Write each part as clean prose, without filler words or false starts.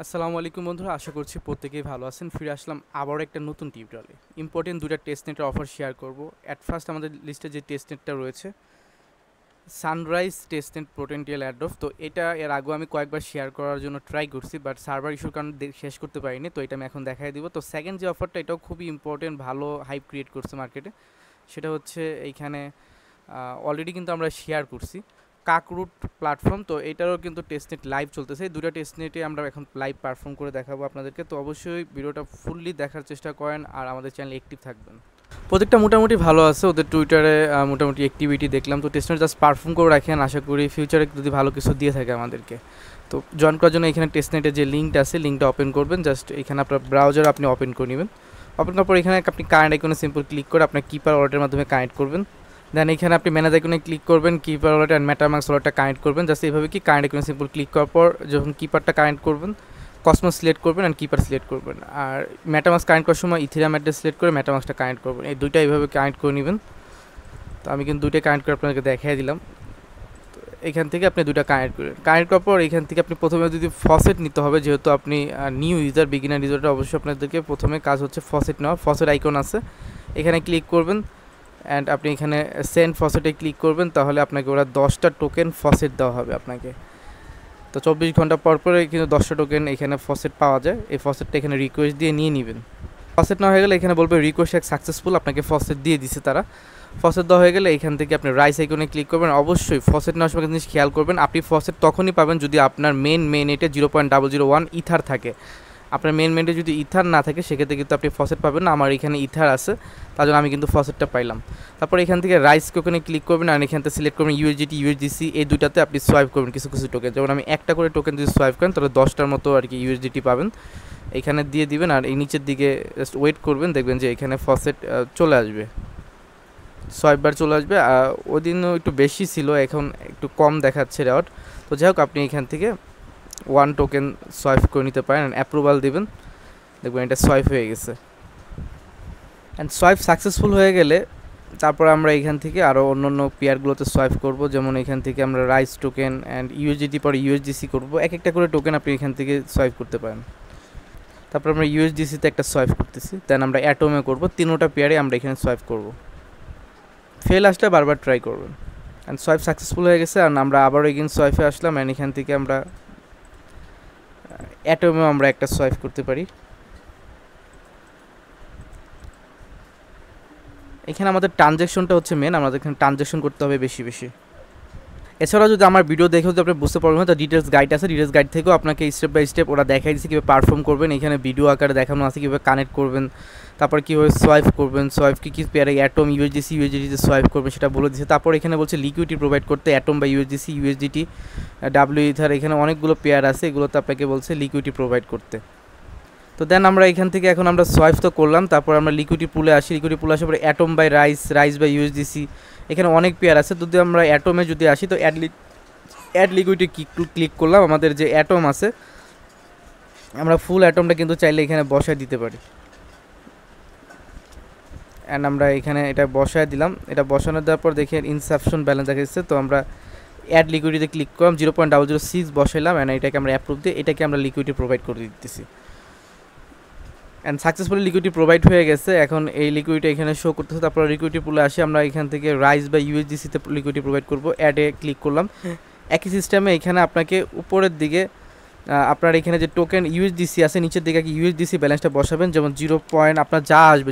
আসসালামু আলাইকুম বন্ধুরা, আশা করছি প্রত্যেকেই ভালো আছেন। ফিরে আসলাম আবারও একটা নতুন টিউটোরিয়ালে। ইম্পর্টেন্ট দুইটা টেস্টনেটের অফার শেয়ার করব। অ্যাট ফার্স্ট আমাদের লিস্টে যে টেস্টনেটটা রয়েছে সানরাইজ টেস্টনেট পোটেনশিয়াল অ্যাডভ, তো এটা এর আগেও আমি কয়েকবার শেয়ার করার জন্য ট্রাই করছি, বাট সার্ভার ইস্যুর কারণে শেষ করতে পারিনি। তো এটা আমি এখন দেখাই দিব। তো সেকেন্ড যে অফারটা, এটাও খুবই ইম্পর্টেন্ট, ভালো হাইপ ক্রিয়েট করছে মার্কেটে। সেটা হচ্ছে এইখানে অলরেডি কিন্তু আমরা শেয়ার করছি কাকরুট প্ল্যাটফর্ম। তো এটারও কিন্তু টেস্টনেট লাইভ চলতেছে। এই দুটো টেস্টনেটে আমরা এখন লাইভ পারফর্ম করে দেখাবো আপনাদেরকে। তো অবশ্যই ভিডিওটা ফুললি দেখার চেষ্টা করেন আর আমাদের চ্যানেলে অ্যাক্টিভ থাকবেন। প্রত্যেকটা মোটামুটি ভালো আছে, ওদের টুইটারে মোটামুটি অ্যাক্টিভিটি দেখলাম। তো টেস্টনেট জাস্ট পারফর্ম করে রাখেন, আশা করি ফিউচারে যদি ভালো কিছু দিয়ে থাকে আমাদেরকে। তো জয়েন করার জন্য এখানে টেস্টনেটের যে লিঙ্কটা আছে, লিঙ্কটা ওপেন করবেন। জাস্ট এখানে আপনার ব্রাউজার আপনি ওপেন করে নেবেন। ওপেন করার পর এখানে আপনি কারেন্ট আইকনে সিম্পল ক্লিক করে আপনার কিপার ওয়ালেটের মাধ্যমে কানেক্ট করবেন। দেন এখানে আপনি ম্যানেজ আইকনে ক্লিক করবেন, কিপার ওয়ালেট অ্যান্ড মেটামাস্ক ওয়ালেটটা কানেক্ট করবেন। জাস্ট এইভাবে কি কারেন্ট আইকনে সিম্পল ক্লিক করার পর যখন কিপারটা কানেক্ট করবেন, কসমোস সিলেক্ট করবেন অ্যান্ড কিপার সিলেক্ট করবেন। আর মেটামাস্ক কানেক্ট করার সময় ইথেরিয়াম অ্যাড্রেস সিলেক্ট করে মেটামাস্কটা কানেক্ট করবেন। এই দুইটা এইভাবে কানেক্ট করে নেবেন। তো আমি কিন্তু দুইটাই কানেক্ট করে আপনাদেরকে দেখিয়ে দিলাম। তো এখান থেকে আপনি দুইটা কানেক্ট করেন। কানেক্ট করার পর এখান থেকে আপনি প্রথমে যদি ফসেট নিতে হবে, যেহেতু আপনি নিউ ইউজার, বিগিনার ইউজারটা, অবশ্যই আপনাদেরকে প্রথমে কাজ হচ্ছে ফসেট নেওয়া। ফসেট আইকন আছে, এখানে ক্লিক করবেন অ্যান্ড আপনি এখানে সেন্ড ফসেটে ক্লিক করবেন। তাহলে আপনাকে ওরা 10টা টোকেন ফসেট দেওয়া হবে আপনাকে। তো 24 ঘন্টা পর পরে কিন্তু 10টা টোকেন এখানে ফসেট পাওয়া যায়। এই ফসেটটা এখানে রিকোয়েস্ট দিয়ে নিয়ে নেবেন। ফসেট না হয়ে গেলে এখানে বলবে রিকোয়েস্ট সাকসেসফুল, আপনাকে ফসেট দিয়ে দিছে তারা। ফসেট দেওয়া হয়ে গেলে এখান থেকে আপনি রাইস আইকনে ক্লিক করবেন। অবশ্যই ফসেট নেওয়ার সময় জিনিস খেয়াল করবেন, আপনি ফসেট তখনই পাবেন যদি আপনার মেন এটা 0.001 ইথার থাকে। আপনার মেনটে যদি ইথার না থাকে সেক্ষেত্রে কিন্তু আপনি ফসেট পাবেন না। আমার এখানে ইথার আছে, তার জন্য আমি কিন্তু ফসেটটা পাইলাম। তারপর এখান থেকে রাইস টোকেনে ক্লিক করবেন আর এখান থেকে সিলেক্ট করবেন ইউএসডিটি, ইউএসডিসি, এই দুটাতে আপনি সোয়াইপ করবেন কিছু কিছু টোকেন। যেমন আমি একটা করে টোকেন যদি সোয়াইপ করেন তাহলে 10টার মতো আর কি ইউএসডিটি পাবেন। এখানে দিয়ে দিবেন আর এই নিচের দিকে জাস্ট ওয়েট করবেন, দেখবেন যে এখানে ফসেট চলে আসবে, সোয়াইপবার চলে আসবে। ওই দিনও একটু বেশি ছিল, এখন একটু কম দেখাচ্ছে রেওয়ার্ড। তো যাই হোক, আপনি এখান থেকে 1 টোকেন সোয়াইপ করে নিতে পারেন, অ্যাপ্রুভাল দেবেন, দেখবেন এটা সোয়াইপ হয়ে গেছে। অ্যান্ড সোয়াইপ সাকসেসফুল হয়ে গেলে তারপর আমরা এখান থেকে আরও অন্য পেয়ারগুলোতে সোয়াইপ করব। যেমন এখান থেকে আমরা রাইস টোকেন অ্যান্ড ইউএসডিটি পরে ইউএসডিসি করব। এক একটা করে টোকেন আপনি এখান থেকে সোয়াইপ করতে পারেন। তারপর আমরা ইউএসডিসিতে একটা সোয়াইপ করতেছি, দেন আমরা অ্যাটোমে করব। 3টা পেয়ারে আমরা এখানে সোয়াইপ করব। ফেল আসলে বারবার ট্রাই করবেন। অ্যান্ড সোয়াইপ সাকসেসফুল হয়ে গেছে। আর আমরা আবারও এগেন সোয়াইপে আসলাম অ্যান্ড এখান থেকে আমরা অ্যাটোমেও আমরা একটা সোয়াইপ করতে পারি। এখানে আমাদের ট্রানজ্যাকশনটা হচ্ছে মেন, আমাদের এখানে ট্রানজ্যাকশন করতে হবে বেশি বেশি। এছাড়াও যদি আমার ভিডিও দেখে যদি আপনি বুঝতে পারবেন, তো ডিটেলস গাইড আছে, ডিটেলস গাইড থেকেও আপনাকে স্টেপ বাই স্টেপ ওরা দেখাই দিচ্ছে কীভাবে পারফর্ম করবেন। এখানে ভিডিও আকারে দেখানো আছে কীভাবে কানেক্ট করবেন, তারপর কীভাবে সোয়াইপ করবেন, সোয়াইপ কী পেয়ারে অ্যাটম, ইউএসডিসি, ইউএসডিটিতে সোয়াইপ করবেন সেটা বলে দিচ্ছে। তারপর এখানে বলছে লিকুইডিটি প্রোভাইড করতে অ্যাটম বা ইউএসডিসি, ইউএসডিটি, ডাব্লিউ ইথার, এখানে অনেকগুলো পেয়ার আছে, এগুলোতে আপনাকে বলছে লিকুইডিটি প্রোভাইড করতে। তো দেন আমরা এখান থেকে এখন আমরা সোয়াইপ তো করলাম, তারপর আমরা লিকুইডিটি পুলে আসি। লিকুইডিটি পুলে আসার পরে atom by rice, rice by USDC, এখানে অনেক পেয়ার আছে। যদি আমরা অ্যাটমে যদি আসি তো অ্যাড লিকুইডিটি ক্লিক করলাম। আমাদের যে অ্যাটম আছে, আমরা ফুল অ্যাটমটা কিন্তু চাইলে এখানে বসায় দিতে পারি। অ্যান্ড আমরা এখানে এটা বসায় দিলাম। এটা বসানো দেওয়ার পর দেখে ইনসাফিশিয়েন্ট ব্যালেন্স দেখা যাচ্ছে। তো আমরা অ্যাড লিকুইডিটিতে ক্লিক করলাম, 0.006 বসাইলাম অ্যান্ড এটাকে আমরা অ্যাপ্রুভ দিয়ে এটাকে আমরা লিকুইডিটি প্রোভাইড করে দিতেছি। অ্যান্ড সাকসেসফুলি লিকুইডিটি প্রোভাইড হয়ে গেছে। এখন এই লিকুইডিটি এখানে শো করতেছে। তারপর লিকুইডিটি পুলে আসি, আমরা এখান থেকে রাইস বা ইউএসডিসিতে লিকুইডিটি প্রোভাইড করবো। অ্যাডে ক্লিক করলাম। একই সিস্টেমে এখানে আপনাকে উপরের দিকে আপনার এখানে যে টোকেন ইউএসডিসি আছে নিচের দিকে ইউএসডিসি ব্যালেন্সটা বসাবেন। যেমন 0. আপনার যা আসবে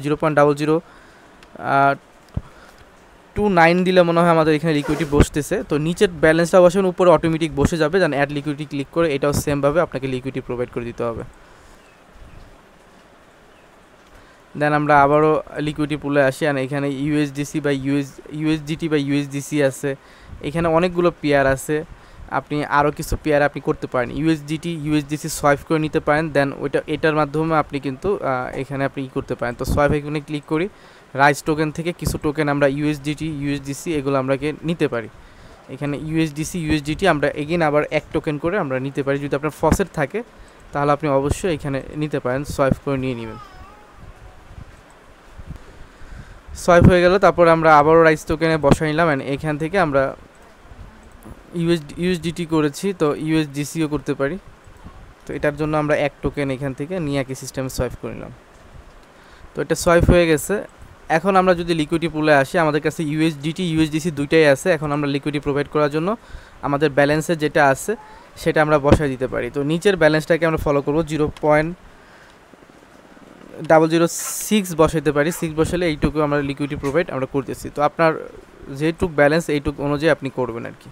0.0029 দিলে মনে হয় আমাদের এখানে লিকুইডিটি বসতেছে। তো নিচের ব্যালেন্সটা বসাবেন, উপরে অটোমেটিক বসে যাবে। যেন অ্যাড লিকুইডিটি ক্লিক করে এটাও সেমভাবে আপনাকে লিকুইডিটি প্রোভাইড করে দিতে হবে। দেন আমরা আবারও লিকুইডিটি পুলে আসি আর এখানে ইউএসডিসি বা ইউএসডিটি বা ইউএসডিসি আছে, এখানে অনেকগুলো পেয়ার আছে। আপনি আরও কিছু পেয়ার আপনি করতে পারেন, ইউএসডিটি, ইউএসডিসি সোয়াইপ করে নিতে পারেন। দেন এটার মাধ্যমে আপনি কিন্তু এখানে আপনি করতে পারেন। তো সোয়াইপ এখানে ক্লিক করি, রাইস টোকেন থেকে কিছু টোকেন আমরা ইউএসডিটি, ইউএসডিসি এগুলো আমরা নিতে পারি। এখানে ইউএসডিসি, ইউএসডিটি আমরা এগেন আবার 1 টোকেন করে আমরা নিতে পারি। যদি আপনার ফসেট থাকে তাহলে আপনি অবশ্যই এখানে নিতে পারেন, সোয়াইপ করে নিয়ে নেবেন। সোয়াইপ হয়ে গেল, তারপর আমরা আবারও রাইস টোকেনে বসাই নিলাম অ্যান্ড এখান থেকে আমরা ইউএসডিটি করেছি, তো ইউএসডিসিও করতে পারি। তো তো এটার জন্য আমরা এক টোকেন এখান থেকে নিয়ে একই সিস্টেমে সোয়াইপ করে নিলাম। তো এটা সোয়াইপ হয়ে গেছে। এখন আমরা যদি লিকুইডিটি পুলে আসি, আমাদের কাছে ইউএসডিটি ইউএসডিসি দুইটাই আছে। এখন আমরা লিকুইডিটি প্রোভাইড করার জন্য আমাদের ব্যালেন্সে যেটা আছে সেটা আমরা বসায় দিতে পারি। তো নিচের ব্যালেন্সটাকে আমরা ফলো করব, 0.006 বসাইতে পারি। 6 বসালে এইটুকু আমরা লিকুইডিটি প্রোভাইড আমরা করতেছি। তো আপনার যেটুক ব্যালেন্স এইটুক অনুযায়ী আপনি করবেন আর কি।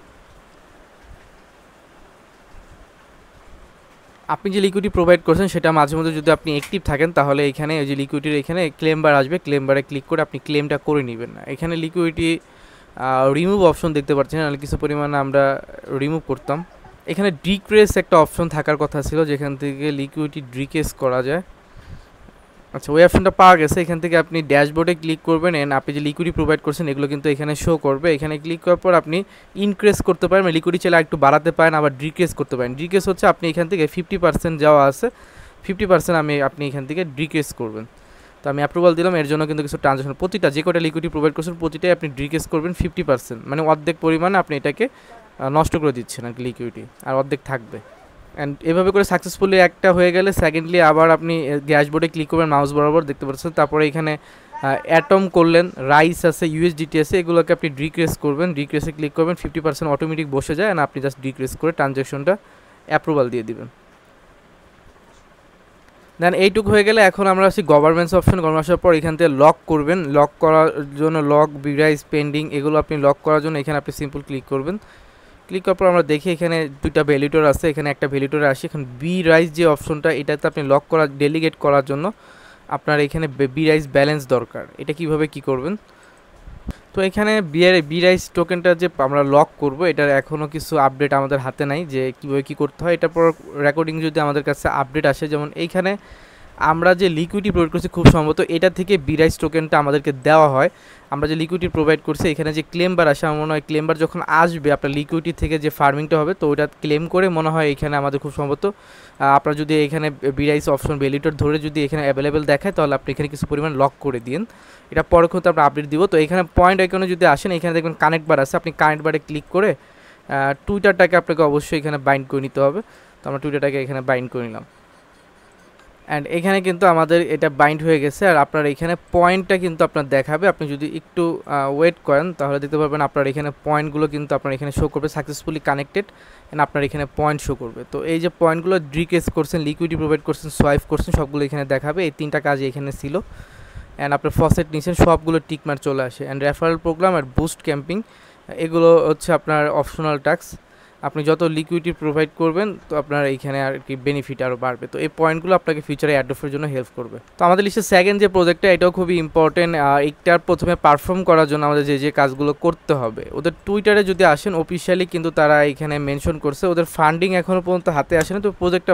আপনি যে লিকুইডিটি প্রোভাইড করছেন সেটা মাঝে মধ্যে যদি আপনি অ্যাক্টিভ থাকেন তাহলে এখানে ওই যে লিকুইডিটির এখানে ক্লেম বার আসবে, ক্লেম বারে ক্লিক করে আপনি ক্লেমটা করে নেবেন। না এখানে লিকুইডিটি রিমুভ অপশন দেখতে পাচ্ছেন, নাহলে কিছু পরিমাণে আমরা রিমুভ করতাম। এখানে ডিক্রেস একটা অপশন থাকার কথা ছিল যেখান থেকে লিকুইডিটি ডিক্রেস করা যায়। আচ্ছা, ওই অপশনটা পাওয়া গেছে। এখান থেকে আপনি ড্যাশবোর্ডে ক্লিক করবেন, এন্ড আপনি যে লিকুইডিটি প্রোভাইড করছেন এগুলো কিন্তু এখানে শো করবে। এখানে ক্লিক করার পর আপনি ইনক্রিজ করতে পারেন, লিকুইডিটি চাইলে একটু বাড়াতে পারেন, আবার ডিক্রিজ করতে পারেন। ডিক্রিজ হচ্ছে আপনি এখান থেকে 50% যাওয়া আছে, 50% আপনি এখান থেকে ডিক্রিজ করবেন। তো আমি অ্যাপ্রুভাল দিলাম। এর জন্য কিন্তু কিছু ট্রানজাকশন প্রতিটা যে কটা লিকুইডিটি প্রোভাইড করছেন প্রতিটাই আপনি ডিক্রিজ করবেন 50%, মানে অর্ধেক পরিমাণে আপনি এটাকে নষ্ট করে দিচ্ছেন আর কি লিকুইডিটি, আর অর্ধেক থাকবে। অ্যান্ড এভাবে করে সাকসেসফুলি একটা হয়ে গেলে সেকেন্ডলি আবার আপনি ড্যাশবোর্ডে ক্লিক করবেন, মাউস বরাবর দেখতে পাচ্ছেন। তারপরে এখানে অ্যাটম করলেন, রাইস আছে, ইউএসডিটি আছে, এগুলোকে আপনি ডিক্রিজ করবেন। ডিক্রিজে ক্লিক করবেন, 50% অটোমেটিক বসে যায়, আর আপনি জাস্ট ডিক্রিজ করে ট্রানজ্যাকশনটা অ্যাপ্রুভাল দিয়ে দিবেন। দেন এইটুকু হয়ে গেলে এখন আমরা আসি গভর্নমেন্টস অপশন। গভর্নমেন্ট আসার পর এখান থেকে লক করবেন। লক করার জন্য লক বিরাইজ পেন্ডিং এগুলো আপনি লক করার জন্য এখানে আপনি সিম্পল ক্লিক করবেন। ক্লিক করার পর আমরা দেখি এখানে দুইটা ভ্যালিডেটর আছে, এখানে একটা ভ্যালিডেটর আসি। এখন বি রাইজ যে অপশনটা এটাতে আপনি লক করা ডেলিগেট করার জন্য আপনার এখানে বি রাইজ ব্যালেন্স দরকার। এটা কিভাবে কি করবেন? তো এখানে বি রাইজ টোকেনটা যে আমরা লক করব এটার এখনও কিছু আপডেট আমাদের হাতে নাই যে কীভাবে কী করতে হয়। এটার পর রেকর্ডিং যদি আমাদের কাছে আপডেট আসে, যেমন এইখানে আমরা যে লিকুইডিটি প্রোভাইড করছি খুব সম্ভবত এটা থেকে বি রাইজ টোকেনটা আমাদেরকে দেওয়া হয়। আমরা যে লিকুইডিটি প্রোভাইড করছি এখানে যে ক্লেম বার আসে, আমার মনে হয় ক্লেম বার যখন আসবে আপনার লিকুইডিটি থেকে যে ফার্মিংটা হবে তো ওটা ক্লেম করে মনে হয় এখানে আমাদের খুব সম্ভবত আপনার যদি এখানে বি রাইজ অপশন ভ্যালিডেটর ধরে যদি এখানে অ্যাভেলেবেল দেখায় তাহলে আপনি এখানে কিছু পরিমাণ লক করে দিন। এটা পরক্ষণে আমরা আপডেট দিব। তো এখানে পয়েন্ট আইকনে যদি আসেন এখানে দেখবেন কানেক্ট বার আছে, আপনি কানেক্ট বারে ক্লিক করে টুইটারটাকে আপনাকে অবশ্যই এখানে বাইন্ড করে নিতে হবে। তো আমরা টুইটারটাকে এখানে বাইন্ড করে নিলাম, অ্যান্ড এখানে কিন্তু আমাদের এটা বাইন্ড হয়ে গেছে। আর আপনার এখানে পয়েন্টটা কিন্তু আপনার দেখাবে, আপনি যদি একটু ওয়েট করেন তাহলে দেখতে পারবেন আপনার এখানে পয়েন্টগুলো কিন্তু আপনার এখানে শো করবে সাকসেসফুলি কানেক্টেড, অ্যান্ড আপনার এখানে পয়েন্ট শো করবে। তো এই যে পয়েন্টগুলো ডিক্রিজ করছেন, লিকুইডিটি প্রোভাইড করছেন, সোয়াইপ করছেন, সবগুলো এখানে দেখাবে। এই তিনটা কাজ এখানে ছিল, অ্যান্ড আপনার ফসেট নিচ্ছেন সবগুলো টিকমার্ক চলে আসে। অ্যান্ড রেফারেল প্রোগ্রাম আর বুস্ট ক্যাম্পিং এগুলো হচ্ছে আপনার অপশনাল টাস্ক। আপনি যত লিকুইডিটি প্রোভাইড করবেন তো আপনার এইখানে আর কি বেনিফিট আরও বাড়বে। তো এই পয়েন্টগুলো আপনাকে ফিউচারে অ্যাডপ্টের জন্য হেল্প করবে। তো আমাদের লিস্টে সেকেন্ড যে প্রজেক্টটা এটাও খুবই ইম্পর্টেন্ট। এইটার প্রথমে পারফর্ম করার জন্য আমাদের যে কাজগুলো করতে হবে, ওদের টুইটারে যদি আসেন অফিসিয়ালি কিন্তু তারা এখানে মেনশন করছে ওদের ফান্ডিং এখনও পর্যন্ত হাতে আসেনি। তো প্রজেক্টটা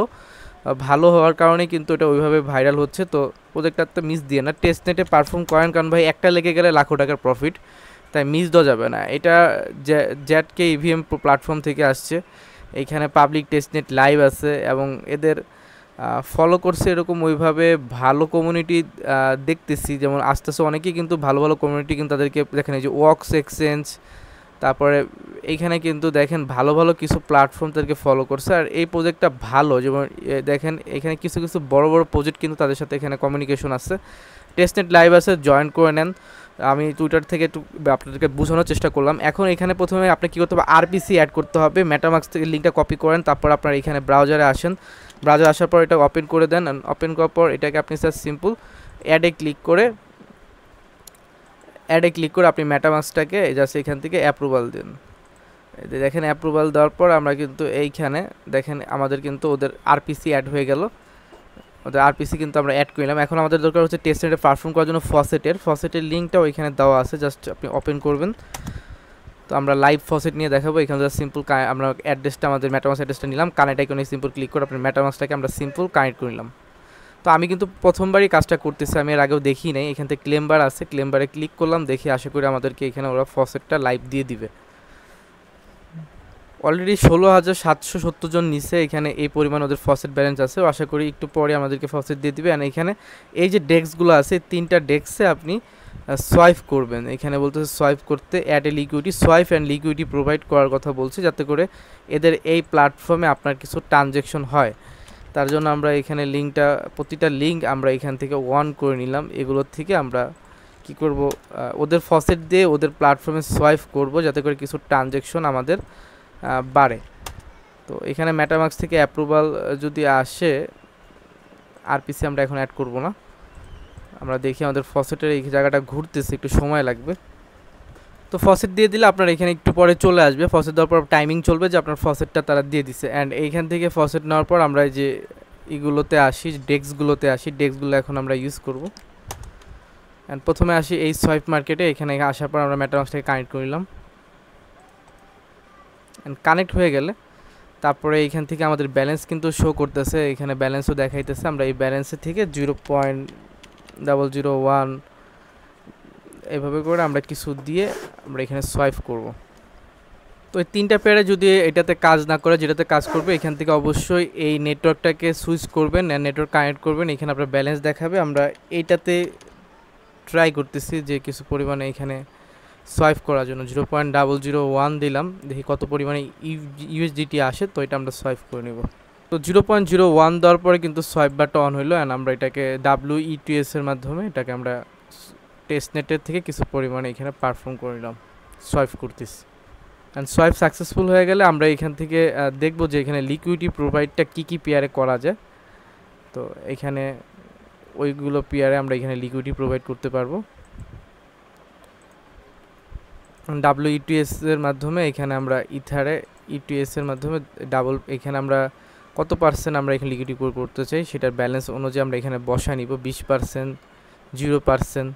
ভালো হওয়ার কারণে কিন্তু এটা ওইভাবে ভাইরাল হচ্ছে। তো প্রজেক্টটাতে মিস দিয়ে না, টেস্ট নেটে পারফর্ম করেন, কারণ ভাই একটা লেগে গেলে লাখো টাকার প্রফিট, তাই মিস দেওয়া যাবে না। এটা জ্যাটকে ইভিএম প্ল্যাটফর্ম থেকে আসছে, এইখানে পাবলিক টেস্টনেট লাইভ আছে এবং এদের ফলো করছে এরকম ওইভাবে ভালো কমিউনিটি দেখতেছি। যেমন আসতেছে অনেকেই কিন্তু ভালো কমিউনিটি কিন্তু তাদেরকে দেখেন, এই যে ওয়াক্স এক্সচেঞ্জ, তারপরে এইখানে কিন্তু দেখেন ভালো কিছু প্ল্যাটফর্ম তাদেরকে ফলো করছে। আর এই প্রজেক্টটা ভালো, যেমন দেখেন এখানে কিছু বড় প্রজেক্ট কিন্তু তাদের সাথে এখানে কমিউনিকেশন আছে। টেস্টনেট লাইভ আছে, জয়েন করে নেন। আমি টুইটার থেকে একটু আপনাদেরকে বোঝানোর চেষ্টা করলাম। এখন এখানে প্রথমে আপনি কী করতে হবে, আরপিসি অ্যাড করতে হবে। মেটামাস্ক থেকে লিঙ্কটা কপি করেন, তারপর আপনার এখানে ব্রাউজারে আসেন। ব্রাউজার আসার পর এটা ওপেন করে দেন। ওপেন করার পর এটাকে আপনি স্যার সিম্পল অ্যাডে ক্লিক করে আপনি মেটামাস্কটাকে জাস্ট এখান থেকে অ্যাপ্রুভাল দিন। দেখেন অ্যাপ্রুভাল দেওয়ার পর আমরা কিন্তু এইখানে দেখেন আমাদের কিন্তু ওদের আরপিসি অ্যাড হয়ে গেল। ওদের আরপিসি কিন্তু আমরা অ্যাড করলাম। এখন আমাদের দরকার হচ্ছে টেস্টনেটে পারফর্ম করার জন্য ফসেটের লিঙ্কটাও এখানে দেওয়া আছে, জাস্ট আপনি ওপেন করবেন। তো আমরা লাইভ ফসেট নিয়ে দেখাবো। এখানে জাস্ট সিম্পল আমরা অ্যাড্রেসটা আমাদের মেটামাস্ক অ্যাড্রেসটা নিলাম, কানেক্ট আইকনে সিম্পল ক্লিক করে আপনার মেটামাস্কটাকে আমরা সিম্পল কানেক্ট করে নিলাম। তো আমি কিন্তু প্রথমবারই কাজটা করতেছি, আমি এর আগেও দেখি নাই। এখান থেকে ক্লেমবার আছে, ক্লেমবারে ক্লিক করলাম, দেখি আশা করি আমাদেরকে এখানে ওরা ফসেটটা লাইভ দিয়ে দিবে। অলরেডি 16,770 জন নিচে এখানে এই পরিমাণ ওদের ফসেট ব্যালেন্স আছে। আশা করি একটু পরে আমাদেরকে ফসেট দিয়ে দিবে। আর এখানে এই যে ডেস্কগুলো আছে, তিনটা ডেস্কে আপনি সোয়াইপ করবেন। এখানে বলতেছে সোয়াইপ করতে add a liquidity, swipe and liquidity provide করার কথা বলছে, যাতে করে এদের এই প্ল্যাটফর্মে আপনার কিছু ট্রানজ্যাকশন হয়। তার জন্য আমরা এখানে লিঙ্কটা প্রতিটা লিঙ্ক আমরা এখান থেকে অন করে নিলাম। এগুলোর থেকে আমরা কি করব, ওদের ফসেট দিয়ে ওদের প্ল্যাটফর্মে সোয়াইপ করব যাতে করে কিছু ট্রানজ্যাকশন আমাদের বাড়ে। তো এখানে মেটামাস্ক থেকে অ্যাপ্রুভাল যদি আসে, আরপিসি আমরা এখন অ্যাড করব না। আমরা দেখি আমাদের ফসেটের এই জায়গাটা ঘুরতেছে, একটু সময় লাগবে। তো ফসেট দিয়ে দিলে আপনার এখানে একটু পরে চলে আসবে। ফসেট দেওয়ার পর টাইমিং চলবে যে আপনার ফসেটটা তারা দিয়ে দিছে। অ্যান্ড এইখান থেকে ফসেট নেওয়ার পর আমরা যে এগুলোতে আসি, ডেস্কগুলোতে আসি, ডেস্কগুলো এখন আমরা ইউজ করব। অ্যান্ড প্রথমে আসি এই সোয়াইপ মার্কেটে। এখানে আসার পর আমরা মেটামাস্কটাকে কানেক্ট করলাম। অ্যান্ড কানেক্ট হয়ে গেলে তারপরে এইখান থেকে আমাদের ব্যালেন্স কিন্তু শো করতেছে, এখানে ব্যালেন্সও দেখাইতেছে। আমরা এই ব্যালেন্সের থেকে 0.001 এভাবে করে আমরা কিছু দিয়ে আমরা এখানে সোয়াইপ করব। তো এই তিনটা পেয়ারে যদি এটাতে কাজ না করে, যেটাতে কাজ করবে এখান থেকে অবশ্যই এই নেটওয়ার্কটাকে সুইচ করবেন, নেটওয়ার্ক কানেক্ট করবেন। এখানে আপনার ব্যালেন্স দেখাবে। আমরা এইটাতে ট্রাই করতেছি যে কিছু পরিমাণে এখানে সোয়াইপ করার জন্য 0.001 দিলাম, দেখি কত পরিমাণে ইউএসডিটি আসে। তো এটা আমরা সোয়াইপ করে নেব। তো 0.01 দেওয়ার পরে কিন্তু সোয়াইপ বারটা অন হইলো। অ্যান্ড আমরা এটাকে WETS এর মাধ্যমে এটাকে আমরা টেস্টনেটের থেকে কিছু পরিমাণে এখানে পারফর্ম করে নিলাম, সোয়াইপ করতেছি। অ্যান্ড সোয়াইপ সাকসেসফুল হয়ে গেলে আমরা এখান থেকে দেখব যে এখানে লিকুইডিটি প্রোভাইডটা কী পেয়ারে করা যায়। তো এখানে ওইগুলো পেয়ারে আমরা এখানে লিকুইডিটি প্রোভাইড করতে পারবো। WETS এর মাধ্যমে এখানে আমরা ইথারে ETS এর মাধ্যমে এখানে আমরা কত পার্সেন্ট আমরা এখানে লিকুইডিটি করতে চাই সেটার ব্যালেন্স অনুযায়ী আমরা এখানে বসায় নিব, 20%, 0%।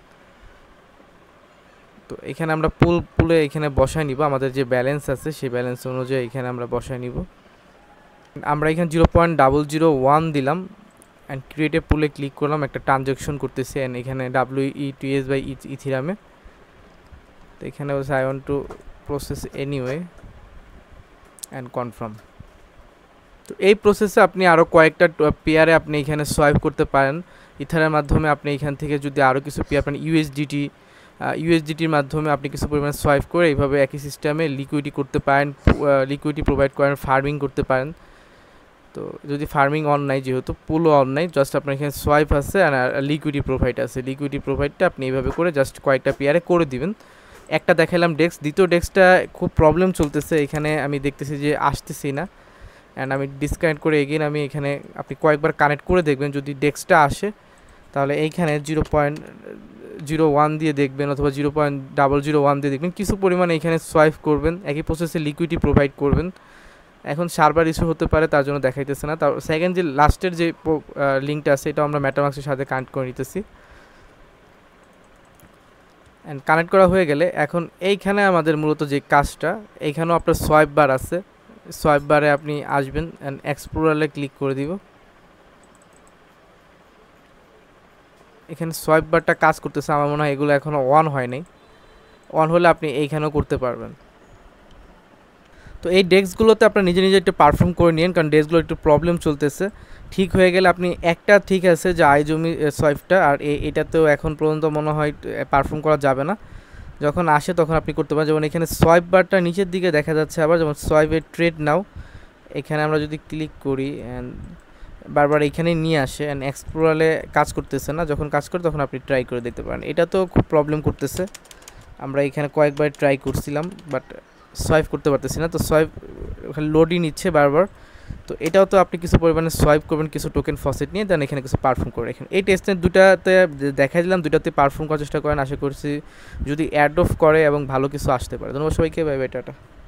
তো এখানে আমরা পুলে এখানে বসায় নিব, আমাদের যে ব্যালেন্স আছে সেই ব্যালেন্স অনুযায়ী এখানে আমরা বসায় নিব। আমরা এখানে 0.001 দিলাম। অ্যান্ড ক্রিয়েট পুলে ক্লিক করলাম, একটা ট্রানজ্যাকশন করতেছি। অ্যান্ড এখানে WETS বাই ইথিরামে। তো এখানে বলছে I want to process anyway and confirm. তো এই প্রসেসে আপনি আরও কয়েকটা পেয়ারে আপনি এখানে সোয়াইপ করতে পারেন ইথারের মাধ্যমে। আপনি এখান থেকে যদি আরও কিছু পেয়ার পান ইউএসডিটির মাধ্যমে আপনি কিছু পরিমাণ সোয়াইপ করে এইভাবে একই সিস্টেমে লিকুইডিটি করতে পারেন, লিকুইডিটি প্রোভাইড করেন, ফার্মিং করতে পারেন। তো যদি ফার্মিং অন নাই, যেহেতু পুলও অন নাই, জাস্ট আপনার এখানে সোয়াইপ আছে আর লিকুইডিটি প্রোভাইড আছে। লিকুইডিটি প্রোভাইডটা আপনি এইভাবে করে জাস্ট কয়েকটা পেয়ারে করে দিবেন। একটা দেখাইলাম ডেস্ক, দ্বিতীয় ডেস্কটা খুব প্রবলেম চলতেছে, এখানে আমি দেখতেছি যে আসতেছি না। অ্যান্ড আমি ডিসকানেক্ট করে এগেইন আমি এখানে আপনি কয়েকবার কানেক্ট করে দেখবেন, যদি ডেস্কটা আসে তাহলে এইখানে 0.01 দিয়ে দেখবেন অথবা 0.001 দিয়ে দেখবেন, কিছু পরিমাণে এখানে সোয়াইপ করবেন, একই প্রসেসে লিকুইডিটি প্রোভাইড করবেন। এখন সার্ভার ইস্যু হতে পারে, তার জন্য দেখাইতেছে না। তার সেকেন্ড যে লাস্টের যে লিঙ্কটা আছে এটাও আমরা মেটামাস্কের সাথে কানেক্ট করে নিতেছি। অ্যান্ড কানেক্ট করা হয়ে গেলে এখন এইখানে আমাদের মূলত যে কাজটা, এইখানেও আপনার সোয়াইপ বার আছে, সোয়াইপ বারে আপনি আসবেন অ্যান্ড এক্সপ্লোরারে ক্লিক করে দিব। এখানে সোয়াইপ বারটা কাজ করতেছে, আমার মনে হয় এগুলো এখনও অন হয় নাই। অন হলে আপনি এইখানেও করতে পারবেন। তো এই ডেস্কগুলোতে আপনার নিজে নিজে একটু পারফর্ম করে নিন, কারণ ডেস্কগুলো একটু প্রবলেম চলতেছে। ঠিক হয়ে গেলে আপনি একটা ঠিক আছে যে আইজমি সোয়াইপটা, আর এটাতেও এখন পর্যন্ত মনে হয় পারফর্ম করা যাবে না। যখন আসে তখন আপনি করতে পারেন। যেমন এখানে সোয়াইপ বারটা নিচের দিকে দেখা যাচ্ছে, আবার যেমন সোয়াইপের ট্রেড নাও, এখানে আমরা যদি ক্লিক করি অ্যান্ড বারবার এইখানে নিয়ে আসে অ্যান্ড এক্সপ্লোরারে কাজ করতেছে না, যখন কাজ করে তখন আপনি ট্রাই করে দেখতে পারেন। এটা তো খুব প্রবলেম করতেছে, আমরা এখানে কয়েকবার ট্রাই করছিলাম বাট সোয়াইপ করতে পারতেছি না। তো সোয়াইপ লোডই নিচ্ছে বারবার। তো এটাও তো আপনি কিছু পরিমাণে সোয়াইপ করবেন কিছু টোকেন ফসেট নিয়ে, দেন এখানে কিছু পারফর্ম করে রাখেন। এই টেস্টে দুটাতে দেখাই দিলাম, দুটাতে পারফর্ম করার চেষ্টা করেন। আশা করছি যদি অ্যাড অফ করে এবং ভালো কিছু আসতে পারে। ধন্যবাদ সবাইকে, বাই বাই, টাটা।